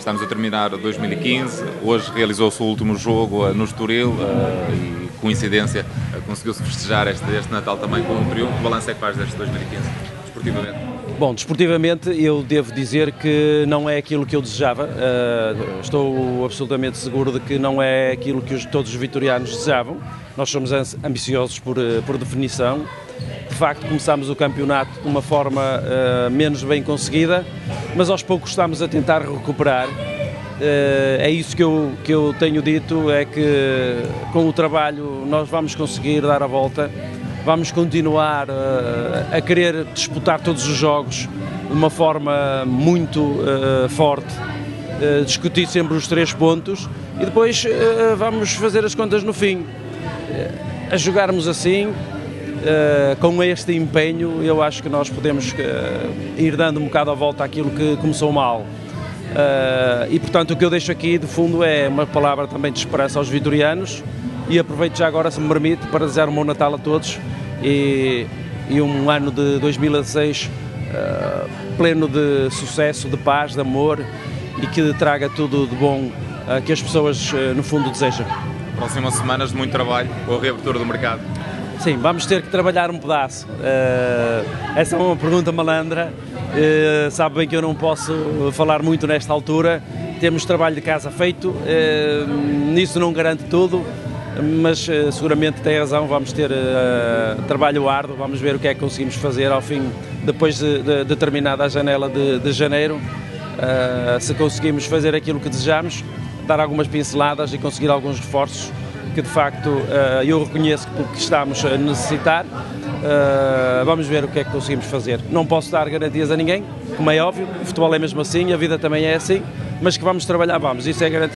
Estamos a terminar 2015, hoje realizou-se o último jogo no Estoril e, coincidência, conseguiu-se festejar este Natal também com um triunfo. Que balanço é que faz deste 2015, desportivamente? Bom, desportivamente eu devo dizer que não é aquilo que eu desejava, estou absolutamente seguro de que não é aquilo que todos os vitorianos desejavam. Nós somos ambiciosos por definição. De facto, começámos o campeonato de uma forma menos bem conseguida, mas aos poucos estamos a tentar recuperar. É isso que eu tenho dito, é que com o trabalho nós vamos conseguir dar a volta, vamos continuar a querer disputar todos os jogos de uma forma muito forte, discutir sempre os 3 pontos e depois vamos fazer as contas no fim. A jogarmos assim, com este empenho, eu acho que nós podemos ir dando um bocado a volta àquilo que começou mal. E portanto o que eu deixo aqui de fundo é uma palavra também de esperança aos vitorianos e aproveito já agora, se me permite, para desejar um bom Natal a todos e um ano de 2016 pleno de sucesso, de paz, de amor e que traga tudo de bom que as pessoas no fundo desejam. Próximas semanas de muito trabalho com a reabertura do mercado. Sim, vamos ter que trabalhar um pedaço. Essa é uma pergunta malandra. Sabe bem que eu não posso falar muito nesta altura. Temos trabalho de casa feito, nisso não garanto tudo, mas seguramente tem razão, vamos ter trabalho árduo, vamos ver o que é que conseguimos fazer ao fim, depois de terminada a janela de janeiro, se conseguimos fazer aquilo que desejamos, dar algumas pinceladas e conseguir alguns reforços que de facto eu reconheço que estamos a necessitar. Vamos ver o que é que conseguimos fazer. Não posso dar garantias a ninguém, como é óbvio, o futebol é mesmo assim, a vida também é assim, mas que vamos trabalhar, vamos, isso é garantido.